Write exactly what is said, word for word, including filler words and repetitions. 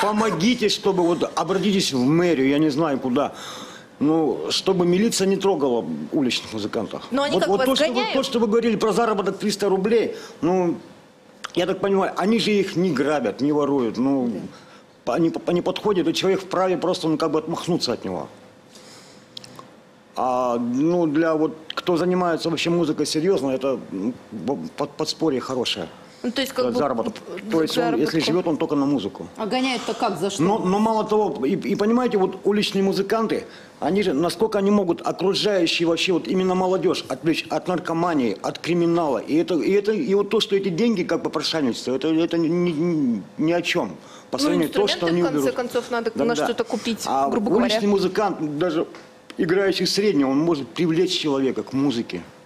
помогите, чтобы вот обратитесь в мэрию, я не знаю куда. Ну, чтобы милиция не трогала уличных музыкантов. Но они вот, как вот вас то, что вы, гоняют? то, что вы говорили про заработок триста рублей, ну, я так понимаю, они же их не грабят, не воруют. Ну, да. они, они подходят, и человек вправе просто ну, как бы отмахнуться от него. А ну, для вот, кто занимается вообще музыкой серьезно, это ну, под, подспорье хорошее. Ну, то есть, как бы, заработок. То есть, он, если живет он только на музыку. А гоняют-то как, за что? Но, но мало того, и, и понимаете, вот уличные музыканты, они же, насколько они могут окружающие вообще, вот именно молодежь, отвлечь от наркомании, от криминала. И это, и это, и вот то, что эти деньги как попрошайничество, это, это ни, ни, ни о чем. По Ну, сравнению с тем, что инструменты, они в конце уберут. концов, надо Да, на да. что-то купить, а грубо говоря. уличный музыкант, даже играющий среднего, он может привлечь человека к музыке.